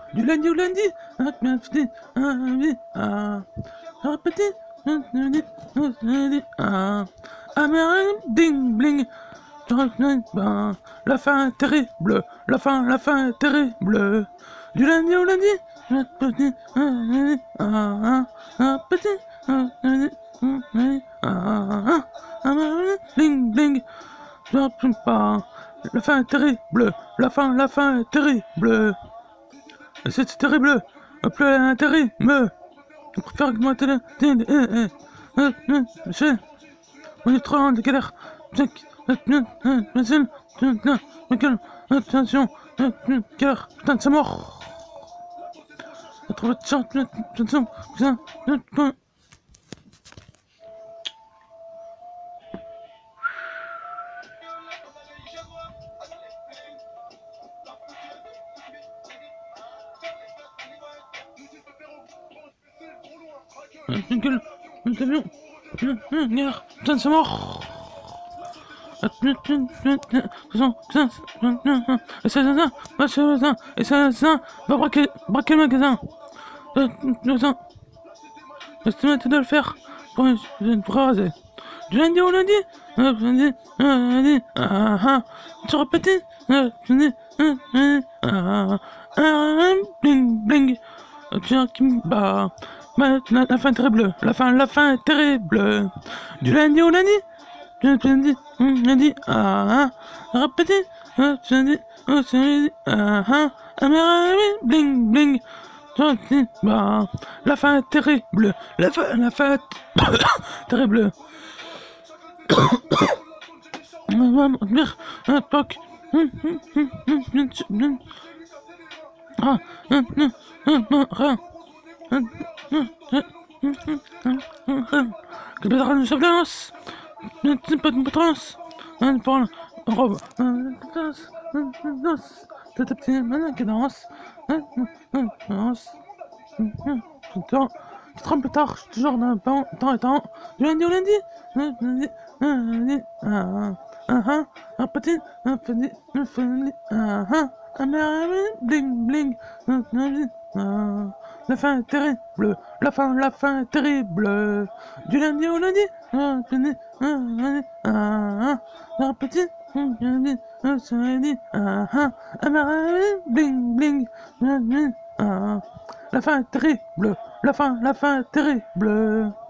Du lundi au lundi, répétez, ding bling, la fin est terrible, la fin est terrible. Du lundi au lundi, répétez, bling bling, pas. La fin est terrible, la fin est terrible. C'est terrible, appelez un terrible. Je préfère que moi on est trop en galère. Attention, galère, putain, c'est mort. Attention, gueule, avion, galère, putain, c'est mort. Et ça va braquer le magasin. Estimez de le faire pour raser. Du lundi au lundi, tu répètes, bling bling, bah, la fin est terrible, la fin est terrible. Du lundi au lundi, lundi, répétez, bling bling, bah, la fin est terrible, la fin est terrible. Poc. Quatre ans plus tard, je suis toujours dans le temps. Du lundi au lundi, bling bling, la fin est terrible, la fin est terrible. Du lundi au lundi, bling bling, la fin est terrible, la fin est terrible.